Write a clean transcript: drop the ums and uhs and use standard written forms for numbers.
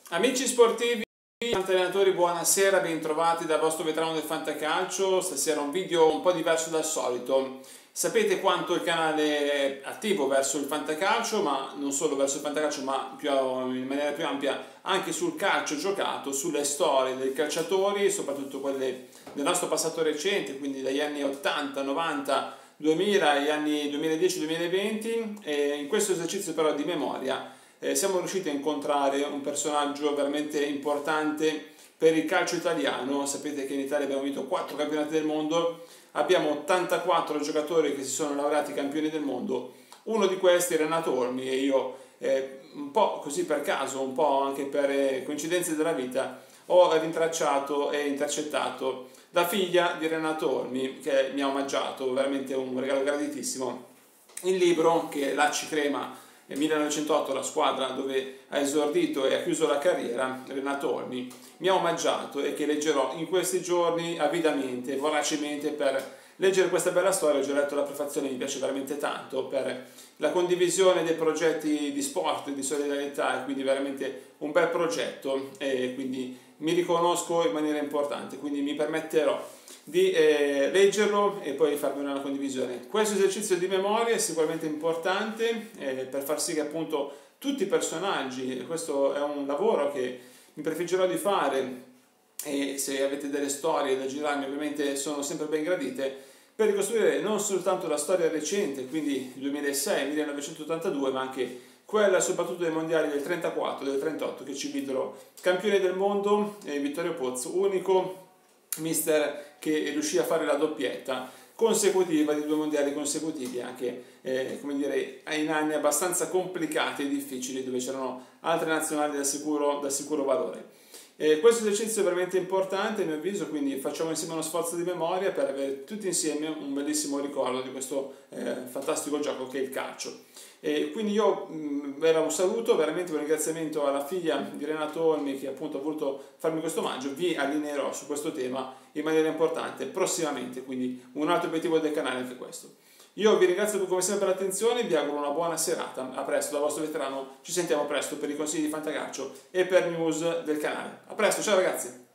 Amici sportivi, allenatori, buonasera, bentrovati dal vostro veterano del Fantacalcio. Stasera un video un po' diverso dal solito. Sapete quanto il canale è attivo verso il Fantacalcio, ma non solo verso il Fantacalcio, ma in maniera più ampia anche sul calcio giocato, sulle storie dei calciatori, soprattutto quelle del nostro passato recente, quindi dagli anni 80, 90, 2000 agli anni 2010-2020. E in questo esercizio però di memoria siamo riusciti a incontrare un personaggio veramente importante per il calcio italiano. Sapete che in Italia abbiamo vinto 4 campionati del mondo, abbiamo 84 giocatori che si sono laureati campioni del mondo. Uno di questi è Renato Olmi e io, un po' così per caso, un po' anche per coincidenze della vita, ho rintracciato e intercettato la figlia di Renato Olmi, che mi ha omaggiato, veramente un regalo graditissimo, il libro che Lacci Crema 1908, la squadra dove ha esordito e ha chiuso la carriera, Renato Olmi, mi ha omaggiato e che leggerò in questi giorni avidamente, voracemente per leggere questa bella storia. Ho già letto la prefazione, mi piace veramente tanto per la condivisione dei progetti di sport, di solidarietà, e quindi veramente un bel progetto, e quindi mi riconosco in maniera importante, quindi mi permetterò di leggerlo e poi farvi una condivisione. Questo esercizio di memoria è sicuramente importante per far sì che appunto tutti i personaggi, questo è un lavoro che mi prefiggerò di fare, e se avete delle storie da girarmi ovviamente sono sempre ben gradite, per ricostruire non soltanto la storia recente, quindi 2006-1982, ma anche quella soprattutto dei mondiali del 34, del 38, che ci videro campione del mondo, Vittorio Pozzo, unico mister che riuscì a fare la doppietta consecutiva di 2 mondiali consecutivi, anche come dire, in anni abbastanza complicati e difficili, dove c'erano altre nazionali da sicuro valore. Questo esercizio è veramente importante a mio avviso, quindi facciamo insieme uno sforzo di memoria per avere tutti insieme un bellissimo ricordo di questo fantastico gioco che è il calcio. Quindi io era un saluto, veramente un ringraziamento alla figlia di Renato Olmi che appunto ha voluto farmi questo omaggio. Vi allineerò su questo tema in maniera importante prossimamente, quindi un altro obiettivo del canale è anche questo. Io vi ringrazio come sempre per l'attenzione, vi auguro una buona serata, a presto dal vostro veterano, ci sentiamo presto per i consigli di Fantacalcio e per news del canale. A presto, ciao ragazzi!